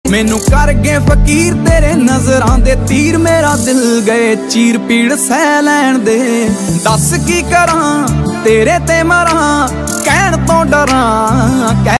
मैनू कर गए फकीर तेरे नजरां दे तीर, मेरा दिल गए चीर पीड़ सह लैण दे। दस की करां तेरे ते मरां, कहण तो डरां।